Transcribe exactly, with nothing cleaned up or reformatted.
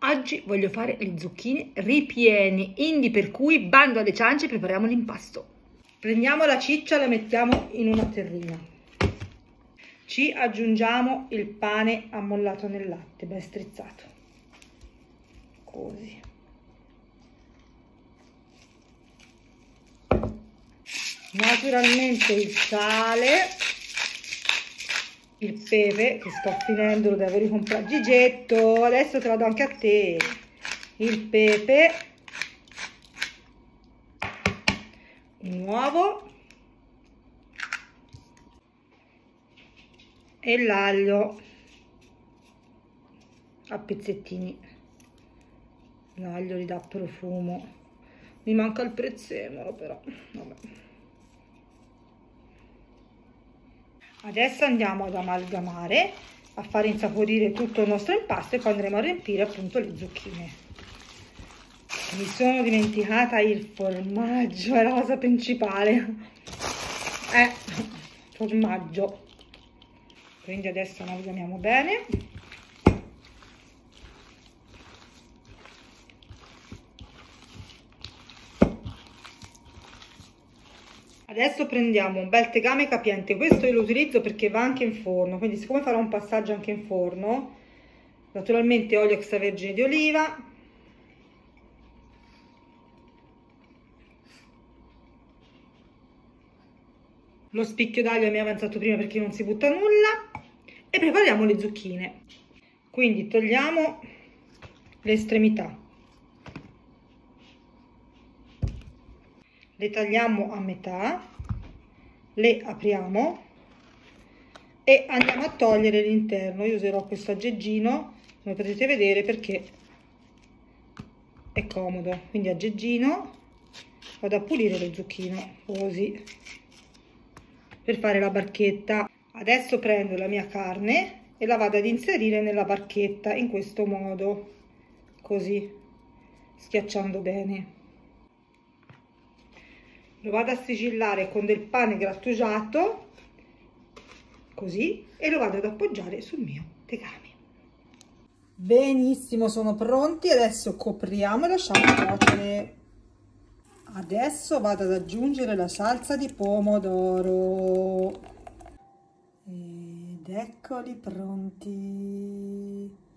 Oggi voglio fare le zucchine ripiene, indi per cui bando alle ciance e prepariamo l'impasto. Prendiamo la ciccia e la mettiamo in una terrina. Ci aggiungiamo il pane ammollato nel latte, ben strizzato. Così. Naturalmente il sale, il pepe, che sto finendo, lo devo ricomprare. Gigetto, adesso te la do anche a te. Il pepe, un uovo e l'aglio a pezzettini. L'aglio gli dà profumo. Mi manca il prezzemolo però, vabbè. Adesso andiamo ad amalgamare, a fare insaporire tutto il nostro impasto e poi andremo a riempire appunto le zucchine. Mi sono dimenticata il formaggio, è la cosa principale. Eh, formaggio. Quindi adesso amalgamiamo bene. Adesso prendiamo un bel tegame capiente, questo io lo utilizzo perché va anche in forno, quindi siccome farò un passaggio anche in forno, naturalmente olio extravergine di oliva, lo spicchio d'aglio mi è avanzato prima perché non si butta nulla, e prepariamo le zucchine. Quindi togliamo le estremità, le tagliamo a metà, le apriamo e andiamo a togliere l'interno. Io userò questo aggeggino, come potete vedere, perché è comodo. Quindi aggeggino, vado a pulire lo zucchino così per fare la barchetta. Adesso prendo la mia carne e la vado ad inserire nella barchetta in questo modo, così, schiacciando bene. Lo vado a sigillare con del pane grattugiato, così, e lo vado ad appoggiare sul mio tegame. Benissimo, sono pronti. Adesso copriamo e lasciamo cuocere. Adesso vado ad aggiungere la salsa di pomodoro. Ed eccoli pronti.